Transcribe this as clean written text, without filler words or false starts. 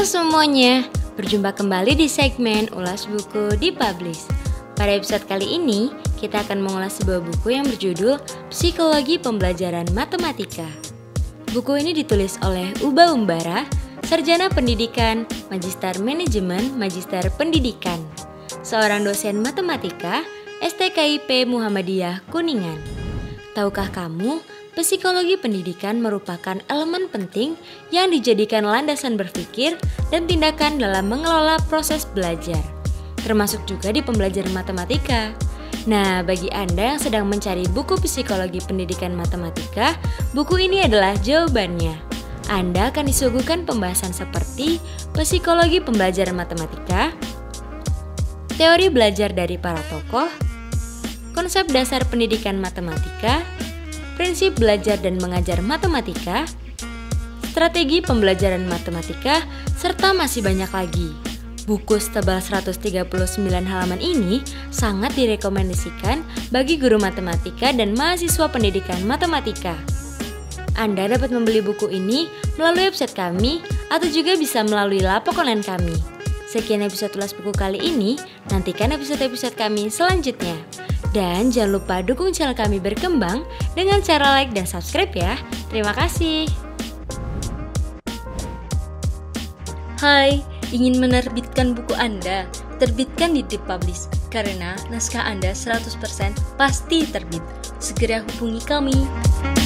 semuanya, berjumpa kembali di segmen Ulas Buku Dipublish. Pada episode kali ini, kita akan mengulas sebuah buku yang berjudul Psikologi Pembelajaran Matematika. Buku ini ditulis oleh Uba Umbara, Sarjana Pendidikan, Magister Manajemen, Magister Pendidikan, seorang dosen matematika, STKIP Muhammadiyah Kuningan. Tahukah kamu, psikologi pendidikan merupakan elemen penting yang dijadikan landasan berpikir dan tindakan dalam mengelola proses belajar, termasuk juga di pembelajaran matematika. Nah, bagi Anda yang sedang mencari buku psikologi pendidikan matematika, buku ini adalah jawabannya. Anda akan disuguhkan pembahasan seperti psikologi pembelajaran matematika, teori belajar dari para tokoh, konsep dasar pendidikan matematika, prinsip belajar dan mengajar matematika, strategi pembelajaran matematika, serta masih banyak lagi. Buku setebal 139 halaman ini sangat direkomendasikan bagi guru matematika dan mahasiswa pendidikan matematika. Anda dapat membeli buku ini melalui website kami atau juga bisa melalui lapak online kami. Sekian episode Ulas Buku kali ini, nantikan episode-episode kami selanjutnya. Dan jangan lupa dukung channel kami berkembang dengan cara like dan subscribe ya. Terima kasih. Hai, ingin menerbitkan buku Anda? Terbitkan di Dipublish, karena naskah Anda 100% pasti terbit. Segera hubungi kami.